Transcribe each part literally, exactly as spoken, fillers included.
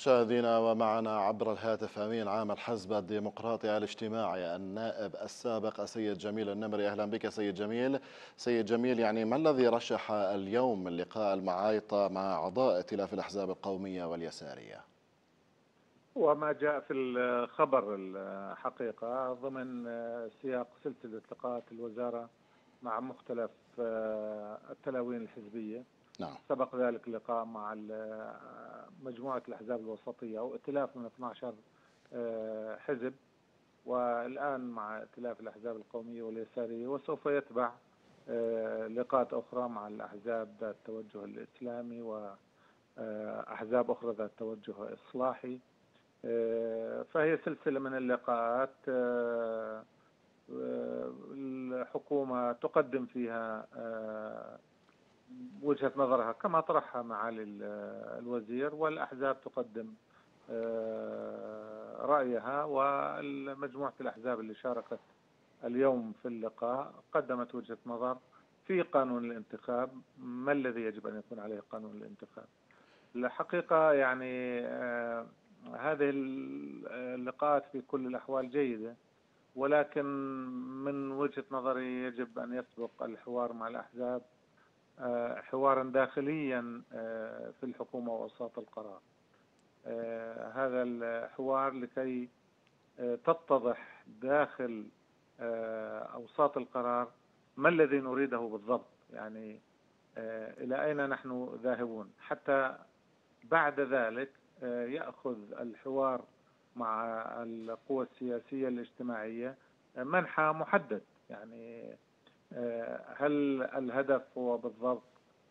مشاهدينا، ومعنا عبر الهاتف أمين عام الحزب الديمقراطي الاجتماعي النائب السابق السيد جميل النمري. أهلا بك سيد جميل. سيد جميل، يعني ما الذي رشح اليوم من لقاء المعايطة مع أعضاء ائتلاف الأحزاب القومية واليسارية؟ وما جاء في الخبر الحقيقة ضمن سياق سلسلة لقاءات الوزارة مع مختلف التلاوين الحزبية. نعم. سبق ذلك اللقاء مع مجموعة الأحزاب الوسطية أو ائتلاف من اثني عشر حزب، والآن مع ائتلاف الأحزاب القومية واليسارية، وسوف يتبع لقاءات أخرى مع الأحزاب ذات التوجه الإسلامي وأحزاب أخرى ذات توجه إصلاحي. فهي سلسلة من اللقاءات الحكومة تقدم فيها وجهة نظرها كما طرحها معالي الوزير، والأحزاب تقدم رأيها، والمجموعة الأحزاب اللي شاركت اليوم في اللقاء قدمت وجهة نظر في قانون الانتخاب، ما الذي يجب أن يكون عليه قانون الانتخاب. الحقيقة يعني هذه اللقاءات في كل الأحوال جيدة، ولكن من وجهة نظري يجب أن يسبق الحوار مع الأحزاب حوارا داخليا في الحكومة ووساط القرار. هذا الحوار لكي تتضح داخل أوساط القرار ما الذي نريده بالضبط، يعني إلى أين نحن ذاهبون، حتى بعد ذلك يأخذ الحوار مع القوى السياسية الاجتماعية منحى محدد. يعني هل الهدف هو بالضبط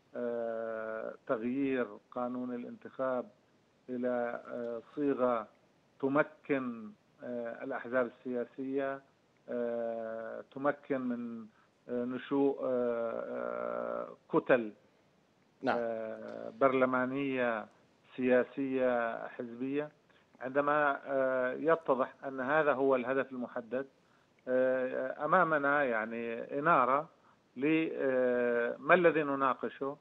تغيير قانون الانتخاب إلى صيغة تمكن الأحزاب السياسية، تمكن من نشوء كتل نعم. برلمانية سياسية حزبية؟ عندما يتضح أن هذا هو الهدف المحدد، أمامنا يعني إنارة لما الذي نناقشه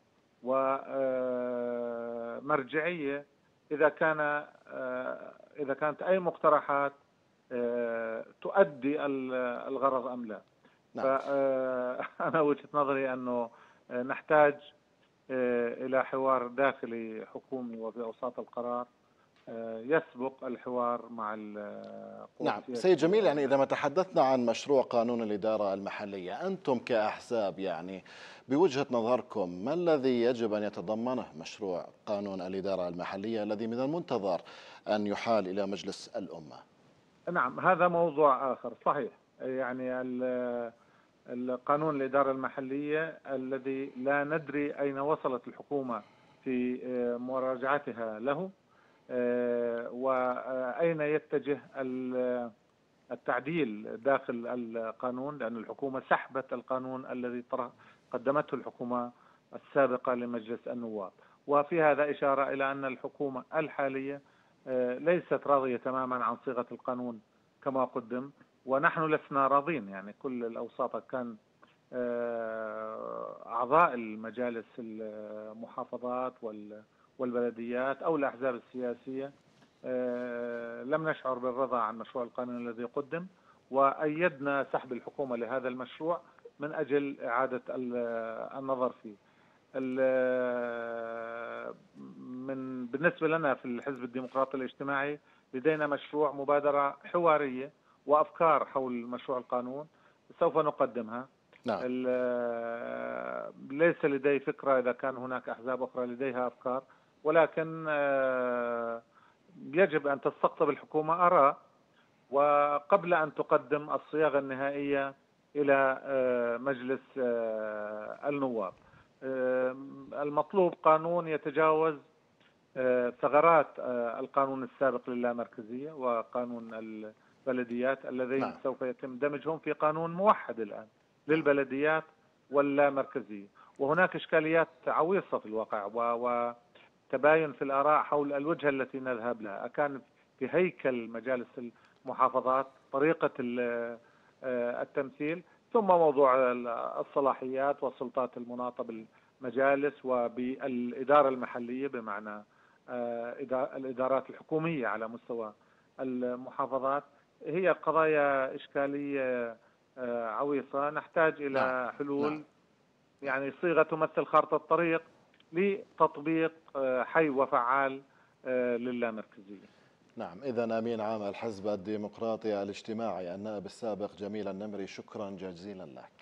ومرجعية إذا كان إذا كانت أي مقترحات تؤدي الغرض أم لا. نعم. فأنا وجهة نظري أنه نحتاج إلى حوار داخلي حكومي وفي أوساط القرار يسبق الحوار مع القوى نعم السياسية. سيد جميل، يعني إذا ما تحدثنا عن مشروع قانون الإدارة المحلية، أنتم كأحزاب يعني بوجهة نظركم ما الذي يجب أن يتضمنه مشروع قانون الإدارة المحلية الذي من المنتظر أن يحال إلى مجلس الأمة؟ نعم، هذا موضوع آخر صحيح. يعني القانون الإدارة المحلية الذي لا ندري أين وصلت الحكومة في مراجعتها له، وأين يتجه التعديل داخل القانون، لأن الحكومة سحبت القانون الذي قدمته الحكومة السابقة لمجلس النواب. وفي هذا إشارة إلى أن الحكومة الحالية ليست راضية تماما عن صيغة القانون كما قدم، ونحن لسنا راضين. يعني كل الأوساط كان أعضاء المجالس المحافظات والبلديات أو الأحزاب السياسية لم نشعر بالرضا عن مشروع القانون الذي قدم، وأيدنا سحب الحكومة لهذا المشروع من أجل إعادة النظر فيه. من بالنسبة لنا في الحزب الديمقراطي الاجتماعي لدينا مشروع مبادرة حوارية وأفكار حول مشروع القانون سوف نقدمها. نعم. ليس لدي فكرة إذا كان هناك أحزاب أخرى لديها أفكار، ولكن يجب أن تستقطب الحكومة آراء وقبل أن تقدم الصياغة النهائية إلى مجلس النواب. المطلوب قانون يتجاوز ثغرات القانون السابق للامركزية وقانون البلديات اللذين نعم. سوف يتم دمجهم في قانون موحد الآن للبلديات واللامركزية. وهناك إشكاليات عويصة في الواقع وتباين في الآراء حول الوجهة التي نذهب لها، أكان في هيكل مجالس المحافظات، طريقة التمثيل، ثم موضوع الصلاحيات والسلطات المناطة بالمجالس وبالإدارة المحلية بمعنى الإدارات الحكومية على مستوى المحافظات. هي قضايا إشكالية عويصة، نحتاج نعم إلى حلول نعم يعني صيغة تمثل خارطة طريق لتطبيق حي وفعال للامركزية. نعم. إذا أمين عام الحزب الديمقراطي الاجتماعي النائب السابق جميل النمري، شكرا جزيلا لك.